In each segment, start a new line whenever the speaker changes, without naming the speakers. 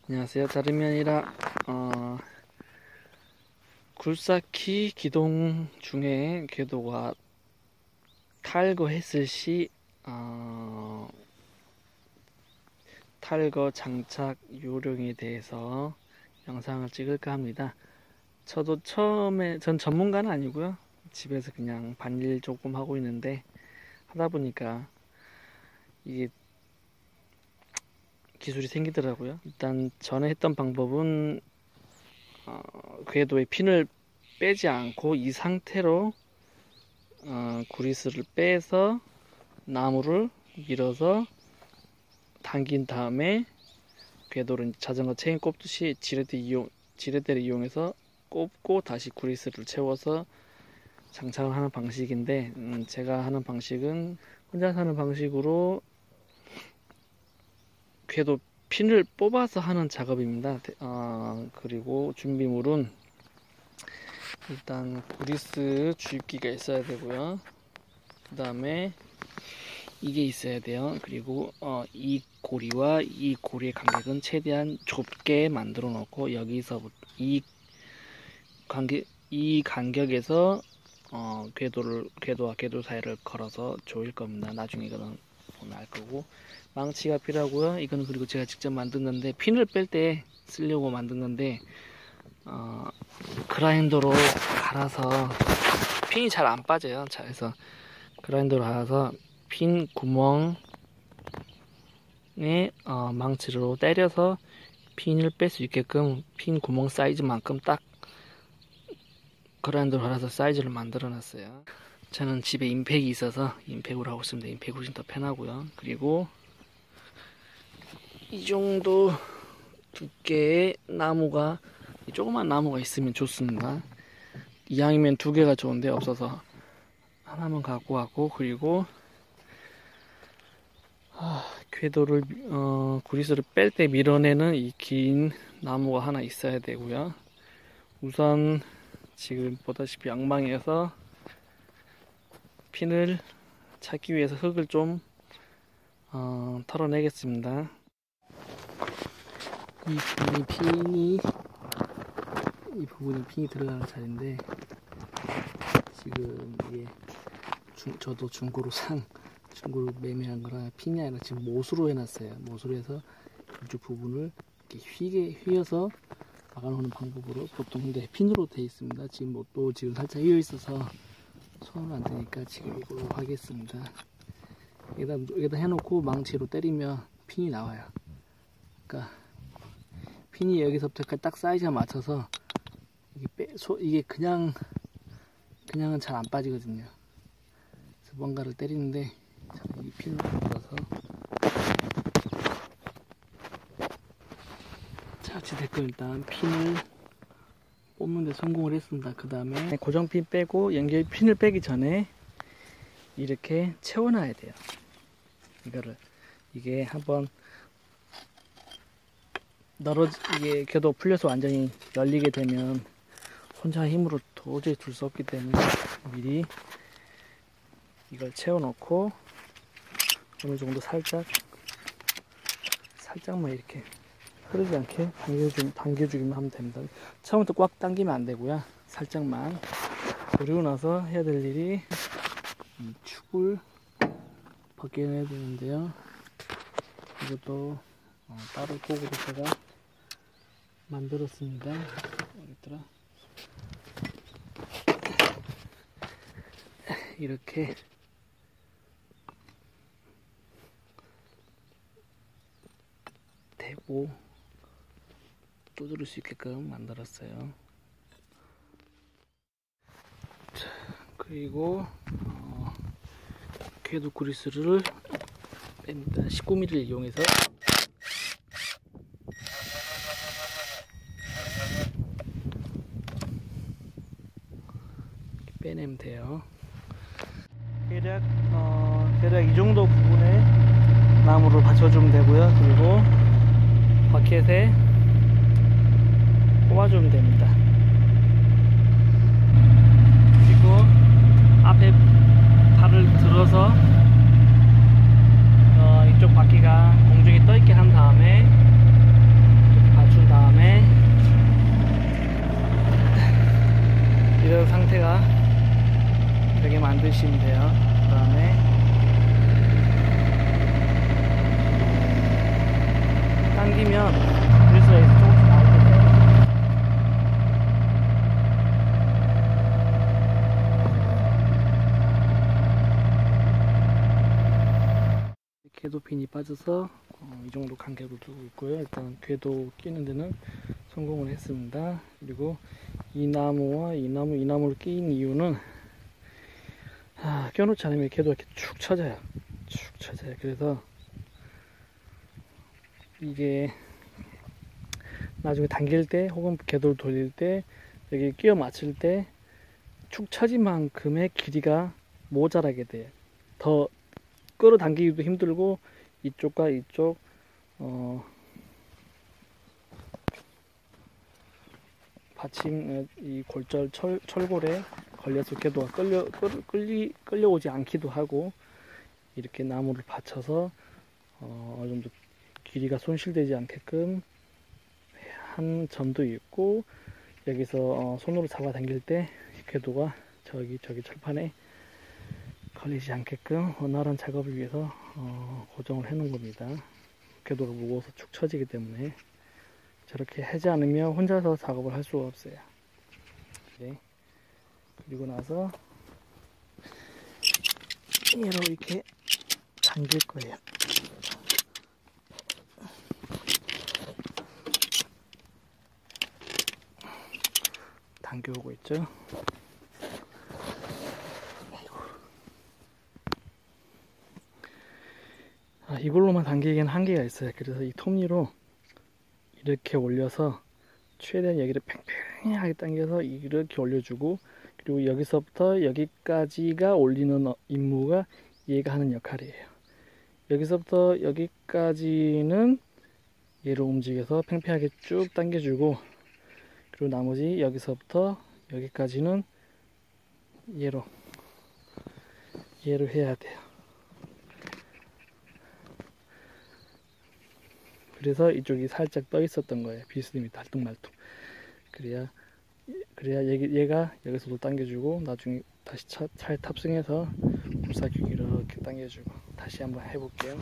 안녕하세요. 다름이 아니라 굴삭기 기동 중에 궤도가 탈거했을 시 탈거 장착 요령에 대해서 영상을 찍을까 합니다. 저도 처음에 전 전문가는 아니고요. 집에서 그냥 반일 조금 하고 있는데 하다 보니까 이게 기술이 생기더라고요. 일단 전에 했던 방법은 궤도에 핀을 빼지 않고 이 상태로 구리스를 빼서 나무를 밀어서 당긴 다음에 궤도를 자전거 체인 꼽듯이 지렛대를 이용해서 꼽고 다시 구리스를 채워서 장착을 하는 방식인데 제가 하는 방식은 혼자 사는 방식으로 궤도 핀을 뽑아서 하는 작업입니다. 그리고 준비물은 일단 구리스 주입기가 있어야 되고요. 그 다음에 이게 있어야 돼요. 그리고 이 고리와 이 고리의 간격은 최대한 좁게 만들어 놓고 여기서부터 이 간격에서 궤도와 궤도 사이를 걸어서 조일 겁니다. 나중에 이거는 보면 알 거고, 망치가 필요하고요. 이거는 그리고 제가 직접 만든 건데 핀을 뺄 때 쓰려고 만든 건데 그라인더로 갈아서 핀이 잘 안 빠져요. 그래서 그라인더로 갈아서 핀 구멍에 망치로 때려서 핀을 뺄 수 있게끔 핀 구멍 사이즈만큼 딱 그라인더로 갈아서 사이즈를 만들어 놨어요. 저는 집에 임팩이 있어서 임팩으로 하고 있습니다. 임팩이 훨씬 더 편하고요. 그리고 이 정도 두께의 나무가, 조그만 나무가 있으면 좋습니다. 이왕이면 두 개가 좋은데 없어서 하나만 갖고 왔고, 그리고 궤도를 구리스를 뺄 때 밀어내는 이 긴 나무가 하나 있어야 되고요. 우선 지금 보다시피 양방에서 핀을 찾기 위해서 흙을 좀 털어내겠습니다. 이 부분이 핀이 들어가는 자리인데 지금 이게 저도 중고로 매매한 거라 핀이 아니라 지금 못으로 해놨어요. 못으로 해서 이쪽 부분을 이렇게 휘게 휘어서 막아놓는 방법으로, 보통 근데 핀으로 되어 있습니다. 지금 못도 지금 살짝 휘어 있어서 손은 안 되니까 지금 이걸로 하겠습니다. 여기다 해놓고 망치로 때리면 핀이 나와요. 그러니까 핀이 여기서부터 딱 사이즈에 맞춰서 이게 그냥은 잘 안 빠지거든요. 그래서 뭔가를 때리는데 이 핀을 눌러서 자, 어찌됐건 일단 핀을 뽑는데 성공을 했습니다. 그 다음에 고정핀 빼고 연결 핀을 빼기 전에 이렇게 채워놔야 돼요. 이게 한번 이게 궤도 풀려서 완전히 열리게 되면 혼자 힘으로 도저히 둘 수 없기 때문에 미리 이걸 채워놓고 어느 정도 살짝만 이렇게 흐르지 않게 당겨주기만 하면 됩니다. 처음부터 꽉 당기면 안 되고요. 살짝만. 그리고 나서 해야 될 일이 이 축을 벗겨내야 되는데요. 이것도 따로 도구로 제가 만들었습니다. 어딨더라? 이렇게 대고 두드릴 수 있게끔 만들었어요. 자, 그리고 궤도 구리스를 뺍니다. 19mm를 이용해서 빼내면 돼요. 대략 이 정도 부분에 나무를 받쳐주면 되고요. 그리고 바켓에 꼽아주면 됩니다. 그리고 앞에 발을 들어서 이쪽 바퀴가 공중에 떠있게 한 다음에 올리시면 돼요. 그 다음에 당기면 그래서 조금씩 나올 텐데 궤도핀이 빠져서 이 정도 간격을 두고 있고요. 일단 궤도 끼는 데는 성공을 했습니다. 그리고 이 나무와 이 나무를 끼인 이유는 껴놓지 않으면 궤도가 이렇게 축 처져요. 축 처져요. 그래서 이게 나중에 당길 때 혹은 궤도를 돌릴 때 여기 끼워 맞출 때 축 처진 만큼의 길이가 모자라게 돼요. 더 끌어당기기도 힘들고 이쪽과 이쪽 받침 이 골절 철골에 걸려서 궤도가 끌려오지 않기도 하고 이렇게 나무를 받쳐서 어느 정도 길이가 손실되지 않게끔 한 점도 있고 여기서 손으로 잡아 당길 때 궤도가 저기 철판에 걸리지 않게끔 원활한 작업을 위해서 고정을 해 놓은 겁니다. 궤도가 무거워서 축 처지기 때문에 저렇게 하지 않으면 혼자서 작업을 할 수가 없어요. 네. 그리고 나서 얘로 이렇게 당길 거예요. 당겨오고 있죠. 이걸로만 당기기엔 한계가 있어요. 그래서 이 톱니로 이렇게 올려서 최대한 여기를 팽팽하게 당겨서 이렇게 올려주고 그리고 여기서부터 여기까지가 올리는 임무가 얘가 하는 역할이에요. 여기서부터 여기까지는 얘로 움직여서 팽팽하게 쭉 당겨주고 그리고 나머지 여기서부터 여기까지는 얘로 해야 돼요. 그래서 이쪽이 살짝 떠 있었던 거예요. 비스듬히 달뚱말뚱. 그래야 얘가 여기서도 당겨주고 나중에 다시 차에 탑승해서 굴삭기로 이렇게 당겨주고 다시 한번 해볼게요.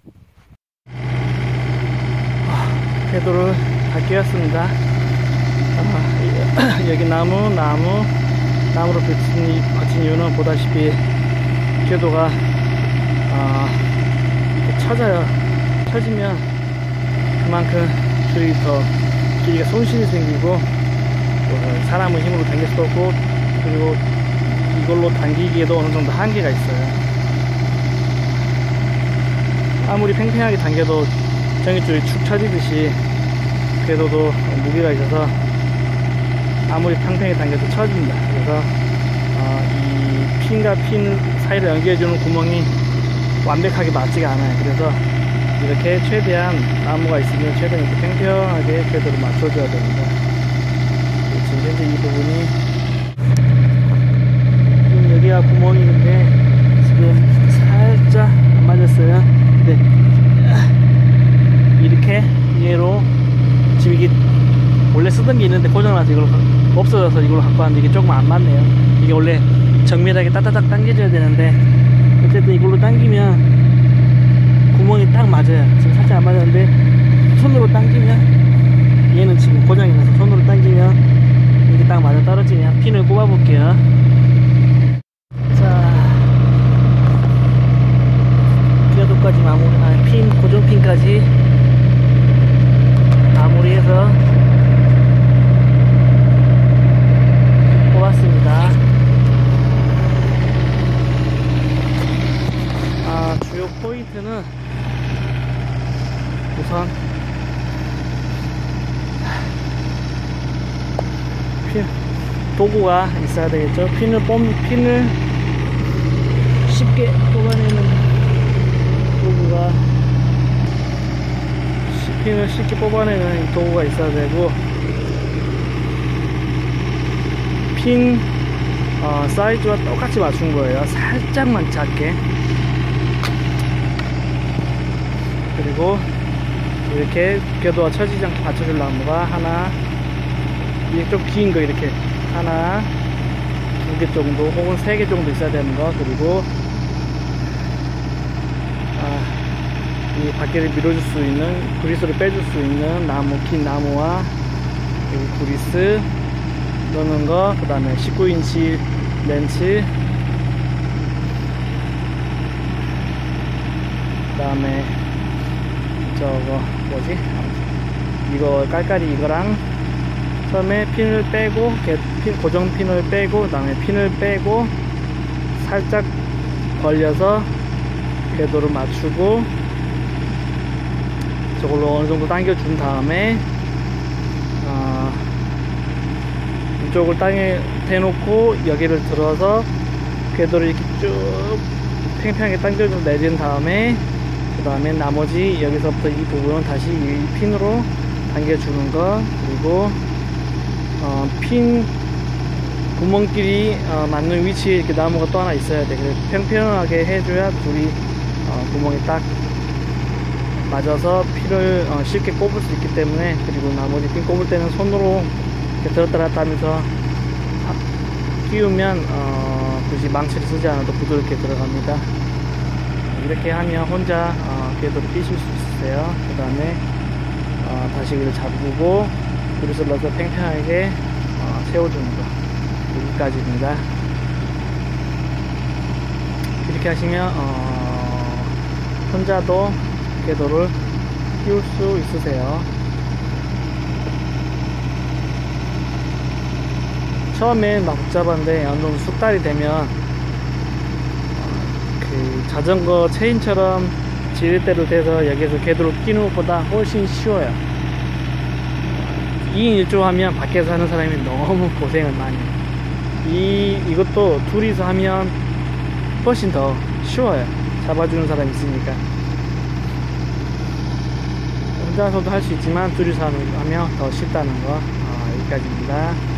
궤도를 다 끼웠습니다. 여기 나무로 받친 이유는 보다시피 궤도가 처져요. 처지면 그만큼 길이가 손실이 생기고 사람의 힘으로 당길 수도 없고 그리고 이걸로 당기기에도 어느 정도 한계가 있어요. 아무리 팽팽하게 당겨도 저기 쪽이 축 처지듯이 궤도도 무게가 있어서 아무리 팽팽하게 당겨도 처집니다. 그래서 이 핀과 핀 사이를 연결해주는 구멍이 완벽하게 맞지가 않아요. 그래서 이렇게 최대한 나무가 있으면 최대한 이렇게 팽팽하게 궤도를 맞춰줘야 됩니다. 지금 현재 이 부분이 여기가 구멍이는데 지금 살짝 안 맞았어요. 근데 이렇게 얘로 지금 이게 원래 쓰던 게 있는데 고장나서 이걸 없어져서 이걸로 갖고 왔는데 이게 조금 안 맞네요. 이게 원래 정밀하게 따다닥 당겨져야 되는데 어쨌든 이걸로 당기면 구멍이 딱 맞아요. 지금 살짝 안 맞았는데 손으로 당기면 얘는 지금 고장이 나서 손으로 당기면 이게 딱 맞아 떨어지네요. 핀을 꼽아 볼게요. 자, 궤도까지 마무리, 고정핀까지 마무리해서 꼽았습니다. 주요 포인트는 우선 도구가 있어야 되겠죠. 핀을 쉽게 뽑아내는 도구가 핀을 쉽게 뽑아내는 이 도구가 있어야 되고 핀 사이즈와 똑같이 맞춘 거예요. 살짝만 작게. 그리고 이렇게 궤도와 처지지 않게 받쳐줄 나무가 하나, 이게 좀 긴 거 이렇게 하나, 2개 정도 혹은 3개 정도 있어야 되는 거. 그리고 이 바퀴를 밀어줄 수 있는, 그리스를 빼줄 수 있는 나무, 긴 나무와 그리고 그리스 넣는 거, 그 다음에 19인치 렌치, 그 다음에 저거 뭐지, 이거 깔깔이 이거랑, 처음에 핀을 빼고 고정핀을 빼고, 그 다음에 핀을 빼고 살짝 벌려서 궤도를 맞추고 저걸로 어느정도 당겨준 다음에 이쪽을 땅에 대놓고 여기를 들어서 궤도를 이렇게 쭉 팽팽하게 당겨서 내린 다음에, 그 다음에 나머지 여기서부터 이 부분은 다시 이 핀으로 당겨주는 거. 그리고 핀 구멍끼리 맞는 위치에 이렇게 나무가 또 하나 있어야 돼. 그래서 평평하게 해줘야 둘이 구멍이 딱 맞아서 핀을 쉽게 꼽을 수 있기 때문에. 그리고 나머지 핀 꼽을 때는 손으로 이렇게 들었다 놨다 하면서 끼우면 굳이 망치를 쓰지 않아도 부드럽게 들어갑니다. 이렇게 하면 혼자 궤도를 끼실 수 있어요. 그 다음에 다시 그를 잡고 그릇을 넣어서 팽팽하게 세워주는 거, 여기까지입니다. 이렇게 하시면 혼자도 궤도를 끼울 수 있으세요. 처음엔 막 복잡한데 어느 정도 숙달이 되면 그 자전거 체인처럼 지렛대로 돼서 여기서 궤도를 끼는 것보다 훨씬 쉬워요. 2인 1조 하면 밖에서 하는 사람이 너무 고생을 많이 해요. 이것도 둘이서 하면 훨씬 더 쉬워요. 잡아주는 사람이 있으니까. 혼자서도 할 수 있지만 둘이서 하면 더 쉽다는 거. 여기까지입니다.